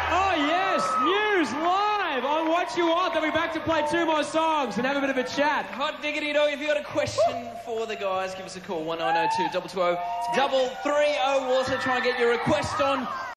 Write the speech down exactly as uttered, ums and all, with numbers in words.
Oh, yes, Muse live on What You Want. They'll be back to play two more songs and have a bit of a chat. Hot diggity dog, if you've got a question for the guys, give us a call, one nine zero two, two two zero, double three zero. We'll also try and get your request on